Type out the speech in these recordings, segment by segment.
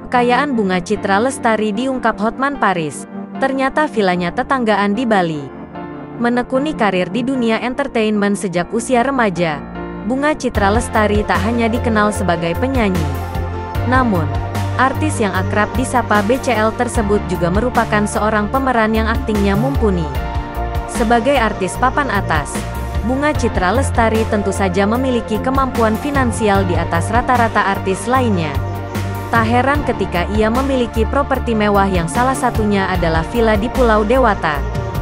Kekayaan Bunga Citra Lestari diungkap Hotman Paris. Ternyata vilanya tetanggaan di Bali. Menekuni karir di dunia entertainment sejak usia remaja, Bunga Citra Lestari tak hanya dikenal sebagai penyanyi. Namun, artis yang akrab disapa BCL tersebut juga merupakan seorang pemeran yang aktingnya mumpuni. Sebagai artis papan atas, Bunga Citra Lestari tentu saja memiliki kemampuan finansial di atas rata-rata artis lainnya. Tak heran ketika ia memiliki properti mewah yang salah satunya adalah villa di Pulau Dewata.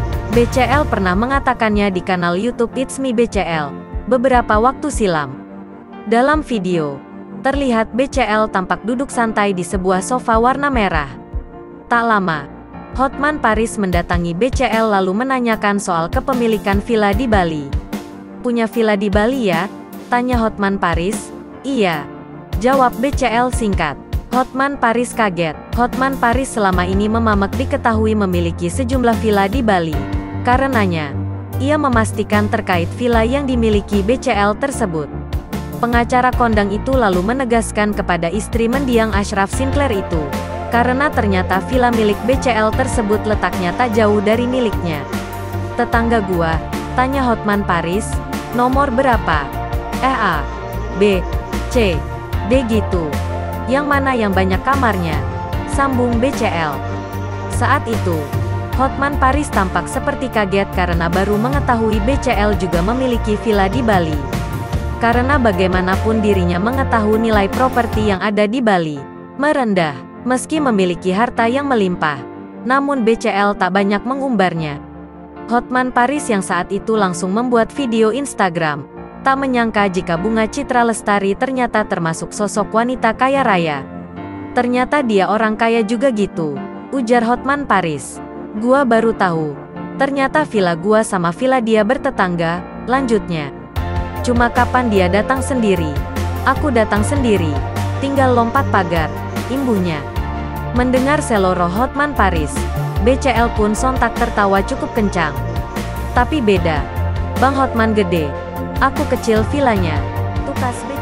BCL pernah mengatakannya di kanal YouTube It's Me BCL beberapa waktu silam. Dalam video, terlihat BCL tampak duduk santai di sebuah sofa warna merah. Tak lama, Hotman Paris mendatangi BCL lalu menanyakan soal kepemilikan villa di Bali. "Punya villa di Bali ya?" tanya Hotman Paris. "Iya," jawab BCL singkat. Hotman Paris kaget. Hotman Paris selama ini memamek diketahui memiliki sejumlah villa di Bali. Karenanya, ia memastikan terkait villa yang dimiliki BCL tersebut. Pengacara kondang itu lalu menegaskan kepada istri mendiang Ashraf Sinclair itu, karena ternyata villa milik BCL tersebut letaknya tak jauh dari miliknya. "Tetangga gua?" tanya Hotman Paris. "Nomor berapa?" "A, B, C, D gitu." "Yang mana yang banyak kamarnya?" sambung BCL. Saat itu, Hotman Paris tampak seperti kaget karena baru mengetahui BCL juga memiliki villa di Bali. Karena bagaimanapun dirinya mengetahui nilai properti yang ada di Bali merendah, meski memiliki harta yang melimpah. Namun BCL tak banyak mengumbarnya. Hotman Paris yang saat itu langsung membuat video Instagram. Tak menyangka jika Bunga Citra Lestari ternyata termasuk sosok wanita kaya raya. "Ternyata dia orang kaya juga gitu," ujar Hotman Paris. "Gua baru tahu. Ternyata villa gua sama villa dia bertetangga," lanjutnya. "Cuma kapan dia datang sendiri?" "Aku datang sendiri. Tinggal lompat pagar," imbuhnya. Mendengar seloroh Hotman Paris, BCL pun sontak tertawa cukup kencang. "Tapi beda. Bang Hotman gede. Aku kecil villanya," tukas BCL.